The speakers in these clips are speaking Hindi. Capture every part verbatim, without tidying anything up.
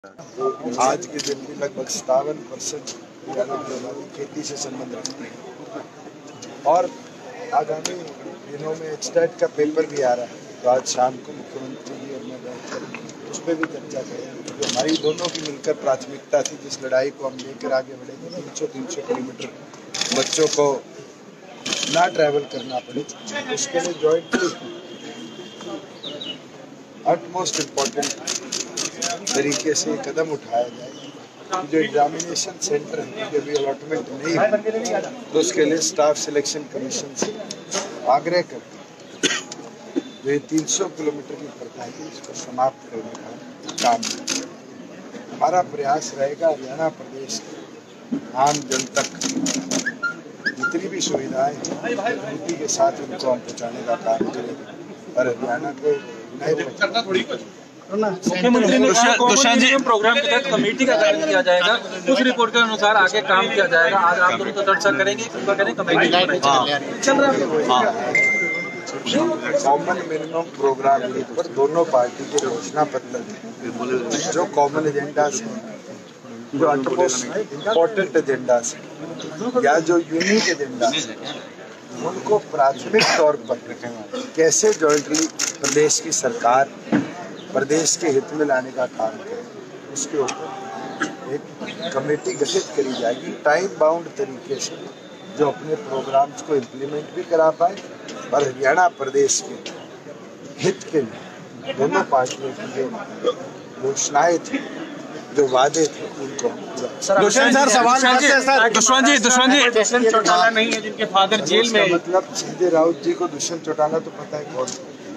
आज के दिन भी लगभग सत्तावन परसेंट हमारी खेती से संबंध रखते हैं और आगामी दिनों में एचटेट का पेपर भी आ रहा है, तो आज शाम को मुख्यमंत्री जी और मैं बैठकर उस पर भी चर्चा करेंगे। जो हमारी दोनों की मिलकर प्राथमिकता थी, जिस लड़ाई को हम लेकर आगे बढ़ेंगे, तीन सौ तीन सौ किलोमीटर बच्चों को ना ट्रैवल करना पड़े, उसके लिए जॉइंटली अटमोस्ट इम्पोर्टेंट तरीके से कदम उठाया जाए। जो एग्जामिनेशन सेंटर है जो भी अलॉटमेंट नहीं है, तो उसके लिए स्टाफ सिलेक्शन कमीशन से आग्रह करते हैं जो ये तीन सौ किलोमीटर की प्रथा है इसको समाप्त करने का काम है। हमारा प्रयास रहेगा हरियाणा प्रदेश के आम जन तक जितनी भी सुविधाएं नीति के साथ उनको हम पहुँचाने का काम करेंगे और हरियाणा को नए मुख्यमंत्री ने दुष्यंत जी प्रोग्राम के तहत कमेटी का गठन किया जाएगा, उस रिपोर्ट के अनुसार आगे काम किया जाएगा। आज आप दोनों तो चर्चा करेंगे, करें कमेटी चल रहा है। कॉमन मिनिमम प्रोग्राम पर दोनों पार्टी के घोषणा पत्र जो कॉमन एजेंडाज हैं, जो अटमोस्ट इम्पोर्टेंट एजेंडाज हैं या जो यूनिक एजेंडाज हैं, उनको प्राथमिक तौर पर कैसे जॉइंटली प्रदेश की सरकार प्रदेश के हित में लाने का काम करें, उसके ऊपर एक कमेटी गठित करी जाएगी टाइम बाउंड तरीके से, जो अपने प्रोग्राम्स को इम्प्लीमेंट भी करा पाए और हरियाणा प्रदेश के हित के लिए दोनों पार्टियों की जो घोषणाएं थी, जो वादे थे, उनको दुष्यंत सर सवाल दुष्यंत जी दुष्यंत जी दुष्यंत चौटाला नहीं है जिनके फादर जेल में, मतलब संजय राउत जी को दुष्यंत चौटाला तो पता है कौन,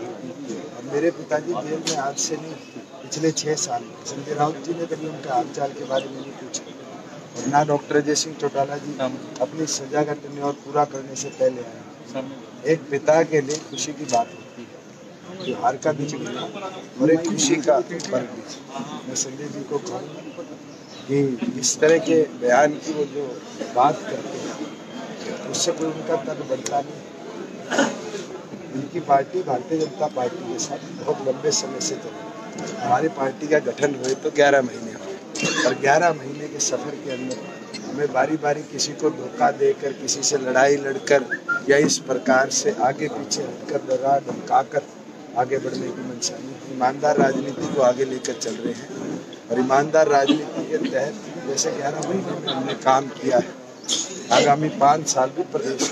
मेरे पिताजी जेल में आज से नहीं पिछले छः साल संजय राउत जी ने कभी उनके हालचाल के बारे में नहीं पूछा और ना डॉक्टर अजय सिंह चौटाला जी अपनी सजा का टेन्योर पूरा करने से पहले आए। एक पिता के लिए खुशी की बात होती है, त्योहार का भी मिला और एक खुशी का पर्व भी। मैं संजय जी को कहूँगा कि इस तरह के बयान की वो जो बात करते हैं उससे कोई उनका तर्क बढ़ता नहीं। इनकी पार्टी भारतीय जनता पार्टी के साथ बहुत लंबे समय से चली। हमारी पार्टी का गठन हुए तो ग्यारह महीने हुए और ग्यारह महीने के सफ़र के अंदर हमें बारी बारी किसी को धोखा देकर, किसी से लड़ाई लड़कर या इस प्रकार से आगे पीछे हटकर डरा धमकाकर आगे बढ़ने की मंशा नहीं। ईमानदार राजनीति को आगे लेकर चल रहे हैं और ईमानदार राजनीति के तहत जैसे ग्यारह महीने में हमने काम किया है, आगामी पाँच साल भी प्रदेश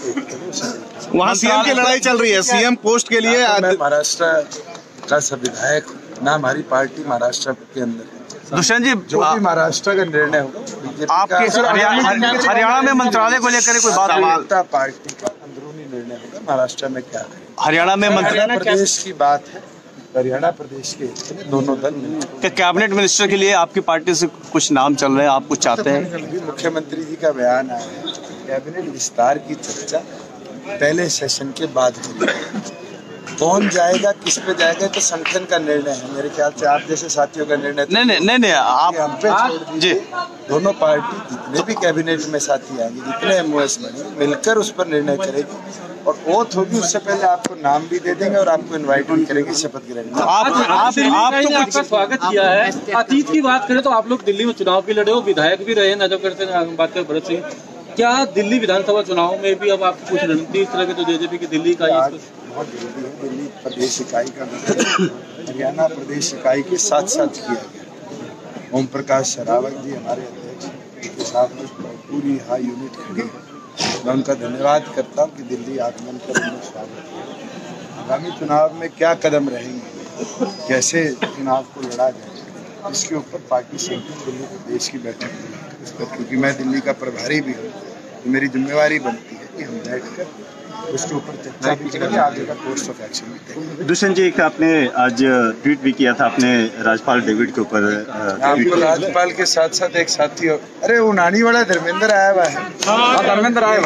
के वहाँ सीएम की लड़ाई चल रही है, सीएम पोस्ट के लिए। मैं महाराष्ट्र का सब विधायक ना हमारी पार्टी महाराष्ट्र के अंदर है। दुष्यंत जी जो भी महाराष्ट्र का निर्णय होगा, आपके हरियाणा में मंत्रालय को लेकर कोई बात, पार्टी का अंदरूनी निर्णय होगा महाराष्ट्र में क्या करें। हरियाणा में हरियाणा प्रदेश की बात है, हरियाणा प्रदेश के दोनों दल क्या कैबिनेट मिनिस्टर के लिए आपकी पार्टी से कुछ नाम चल रहे हैं, आप कुछ चाहते हैं? अभी मुख्यमंत्री जी का बयान आया है, कैबिनेट विस्तार की चर्चा पहले सेशन के बाद होगी। कौन जाएगा, किस पे जाएगा, तो संगठन का निर्णय है। मेरे ख्याल से आप जैसे साथियों का निर्णय नहीं नहीं नहीं नहीं आप हम पे छोड़ दीजिए। दोनों पार्टी जितने भी कैबिनेट में साथी आएंगे, जितने एमओएस बने, मिलकर उस पर निर्णय करेगी और ओथ होगी। उससे पहले आपको नाम भी दे देंगे और आपको इनवाइट भी करेंगे शपथ ग्रहण में। आप आप आप तो आपका स्वागत किया है। अतीत की बात करें तो आप लोग दिल्ली में चुनाव भी लड़े हो, विधायक भी रहे, नजर करते हैं बात करें भरत सिंह, क्या दिल्ली विधानसभा चुनाव में भी अब आपको कुछ रणनीति इस तरह के तो जेजेपी की दिल्ली का बहुत जरूरी है। दिल्ली प्रदेश इकाई का हरियाणा प्रदेश इकाई के साथ साथ किया गया। ओम प्रकाश शरावत जी हमारे अध्यक्ष के साथ पूरी हाई यूनिट खड़ी है। मैं उनका धन्यवाद करता हूँ कि दिल्ली आगमन कर उन्होंने स्वागत किया। आगामी चुनाव में क्या कदम रहेंगे, कैसे चुनाव को लड़ा जाए, इसके ऊपर पार्टी संगठन दिल्ली प्रदेश की बैठक हुई, क्योंकि मैं दिल्ली का प्रभारी भी हूँ तो मेरी जिम्मेवारी बनती है कि हम बैठकर उसके ऊपर चर्चा भी करेंगे, आगे का कोर्स ऑफ एक्शन भी करेंगे। दुष्यंत जी, आपने आज ट्वीट भी किया था अपने राज्यपाल डेविड के ऊपर। आपको राज्यपाल के साथ साथ एक साथी हो, अरे उनानी वाला धर्मेंद्र आया हुआ है, धर्मेंद्र आया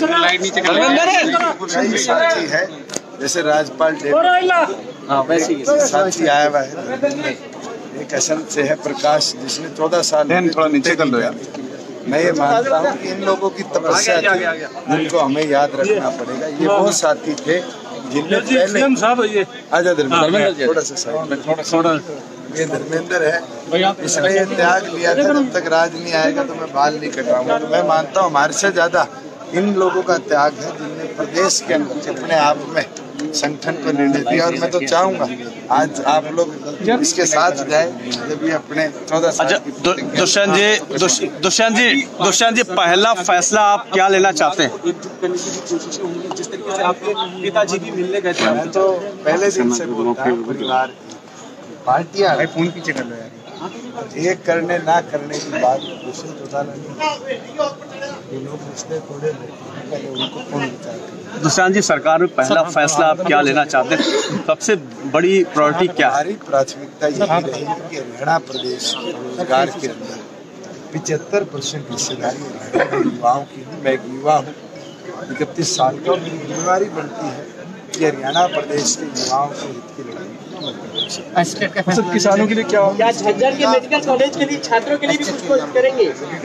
साथी है जैसे राज्यपाल डेविड साथी आया हुआ है। एक असम से है प्रकाश, जिसने चौदह साल थोड़ा नीचे कर लो यार। मैं ये मानता हूँ कि इन लोगों की तपस्या थी जिनको हमें याद रखना पड़ेगा। ये वो साथी थे जिनने पहले आजाद थोड़ा सा ये धर्मेंद्र है, इसने ये त्याग लिया था जब तक राज नहीं आएगा तो मैं बाल नहीं कटवाऊंगा। तो मैं मानता हूँ हमारे से ज्यादा इन लोगों का त्याग है जिनने प्रदेश के अंदर अपने आप में संगठन को निर्णय दिया। और मैं तो चाहूंगा आज आप लोग इसके साथ जाए जब ये अपने चौदह साल की दुष्यंत जी दुष्यंत जी दुष्यंत जी पहला फैसला आप क्या लेना चाहते हैं? जिस तरीके से आपके पिताजी भी मिलने गए थे। मैं तो पहले दिन से बोलता हूं परिवार पार्टियां फोन पीछे कर लो यार, एक करने ना करने की बात दूसरे चौटाला नहीं, ये लोग रिश्ते थोड़े पहले उनको कौन विचार करे। दुष्यंत जी सरकार में पहला फैसला आप क्या लेना चाहते हैं? सबसे बड़ी प्रायोरिटी क्या है? हमारी प्राथमिकता यही रहेगी कि हरियाणा प्रदेश रोजगार के अंदर पिछहत्तर परसेंट हिस्सेदारी हरियाणा युवाओं की। मैं एक युवा हूँ, इकतीस साल का, मेरी जिम्मेवारी बनती है कि हरियाणा प्रदेश के युवाओं के हित की लड़ाई सब किसानों के लिए क्या क्या झज्जर के मेडिकल कॉलेज के लिए छात्रों के लिए भी कुछ कोशिश करेंगे?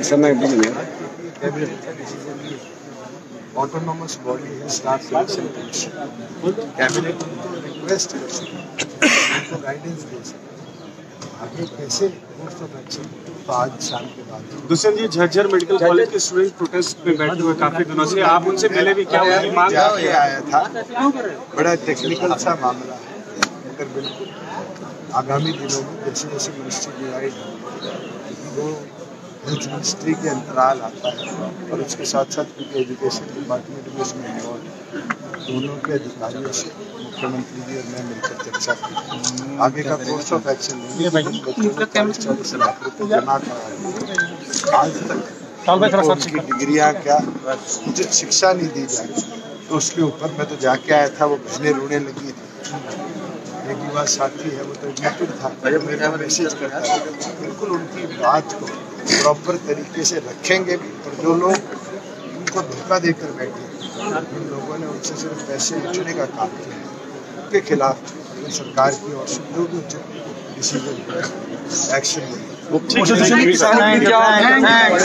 ऑटोनोमस बॉडी है, स्टाफ सिलेक्शन कमीशन, कैबिनेट उनको रिक्वेस्ट कर सकते, उनको गाइडेंस दे सकते आगे कैसे कोर्स ऑफ एक्शन। तो आज शाम के बाद दुष्यंत जी झज्जर मेडिकल कॉलेज के स्टूडेंट प्रोटेस्ट में बैठे हुए काफी दिनों से, आप उनसे मिले भी? क्या उनकी मांग जाके आया था, बड़ा टेक्निकल सा मामला है, मगर बिल्कुल आगामी दिनों में जैसे जैसे मिनिस्ट्री डिवाइड वो हेल्थ मिनिस्ट्री के अंतराल आता है और उसके साथ साथ क्योंकि एजुकेशन डिपार्टमेंट भी उसमें इन्वॉल्व, दोनों के अधिकारियों से मुख्यमंत्री जी और मैं मिलकर चर्चा की आगे का कोर्स ऑफ एक्शन चालीस लाख रुपये जमा करा। आज तक उनकी डिग्रियाँ क्या उचित शिक्षा नहीं दी जा रही, तो उसके ऊपर मैं तो जाके आया था, वो बहनें रोने लगी थी। एक युवा साथी है, वो तो एडमिटेड था, मेरा मैसेज करता है, बिल्कुल उनकी बात को प्रॉपर तरीके से रखेंगे भी। और जो लोग उनको धोखा देकर बैठे, उन लोगों ने उनसे सिर्फ पैसे लूटने का काम किया, उनके खिलाफ सरकार की ओर से जो भी उचित डिसीजन एक्शन